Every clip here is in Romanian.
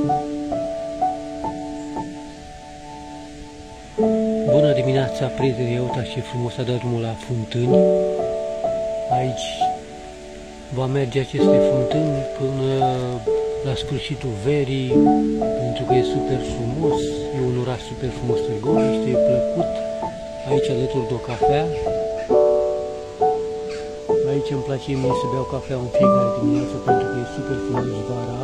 Bună dimineața, prieteni! Iată și frumos a dat drumul la fântâni. Aici va merge aceste fântâni până la sfârșitul verii, pentru că e super frumos, e un oraș super frumos, Târgoviște, e plăcut. Aici alături de o cafea. Aici îmi place mie să beau cafea în fiecare dimineață pentru că e super frumos vara.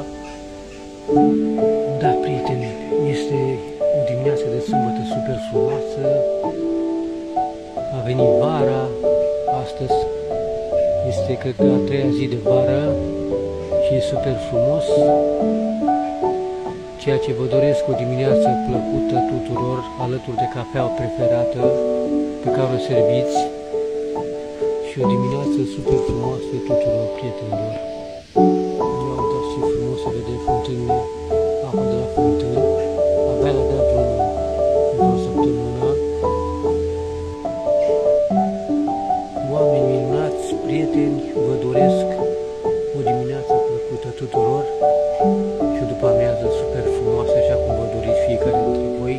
Da, prieteni, este o dimineață de sâmbătă super frumoasă. A venit vara, astăzi este, cred că, a treia zi de vară și e super frumos. Ceea ce vă doresc o dimineață plăcută tuturor, alături de cafeaua preferată pe care o serviți și o dimineață super frumoasă tuturor prietenilor. Ia uitați ce frumos se vede fântânile, apa de la fântâni, abia la dat drumul într-o săptămână. Oameni minunați, prieteni, vă doresc o dimineață plăcută tuturor și o după amiază super frumoasă, așa cum vă doriți fiecare dintre voi.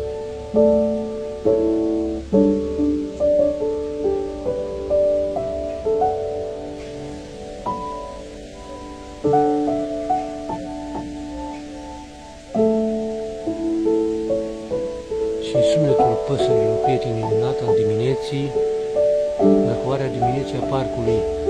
Și sunetul păsărilor, prieteni, minunat al dimineții, la cuarea dimineții a parcului